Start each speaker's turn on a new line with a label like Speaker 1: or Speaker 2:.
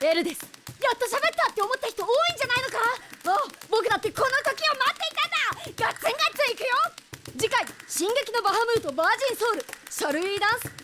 Speaker 1: エルです。やっと喋ったって思った人多いんじゃないのか。ああ、僕だってこの時を待っていたんだ。ガッツンガッツンいくよ。次回「進撃のバハムートバージンソウル」シャルウィーダンス